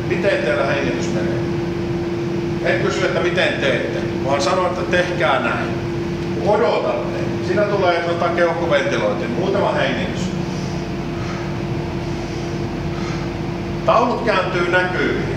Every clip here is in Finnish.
miten teillä hengitys menee. En kysy, että miten teette, vaan sano, että tehkää näin. Odotatte. Siinä tulee keuhkoventilointi, muutama hengitys. Taulut kääntyy näkyviin.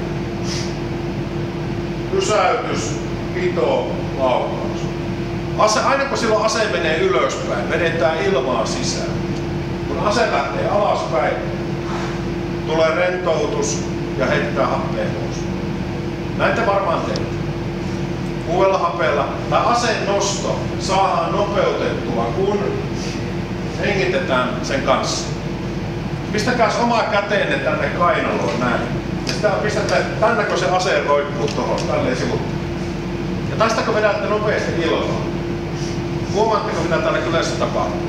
Pysäytys, pito, laukaus. Aina kun silloin ase menee ylöspäin, vedetään ilmaa sisään. Kun ase lähtee alaspäin, tulee rentoutus ja heittää happea pois. Näin te varmaan teette. Uudella hapeella tai aseen nosto saadaan nopeutettua, kun hengitetään sen kanssa. Pistäkääs omaa käteenne tänne kainaloon näin. Ja sitä pistätte tänne, kun se ase roikkuu tuohon, tälleen sivuttaa. Ja tästä kun vedätte nopeasti ilmaa. Huomaatteko mitä täällä kylässä tapahtuu?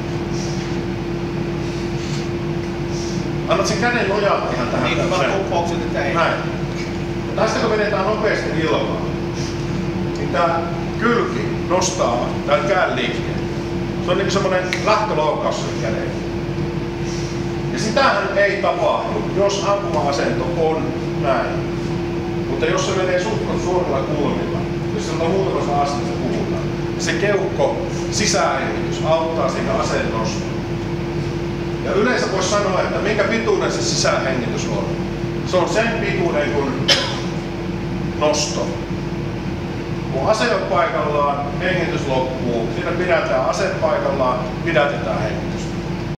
Annat sen käden nojata ihan tähän. Niin hyvä kuppaukset, että ei. Näin. Ja tästä kun vedetään nopeasti ilmaa, niin tää kylki nostaa tän kään liikkeen. Se on niinku semmonen lähtöloukkaus sen käden. Ja sitähän ei tapahdu, jos ampuma-asento on näin. Mutta jos se menee suorilla kulmilla, jos se on muutamassa asteessa puhutaan, niin se keuhko sisähengitys auttaa siinä aseen nostoon. Ja yleensä voisi sanoa, että minkä pituinen se sisähengitys on. Se on sen pituinen kuin nosto. Kun ase on paikallaan, hengitys loppuu, siinä pidätään ase paikallaan, pidätetään hengitys.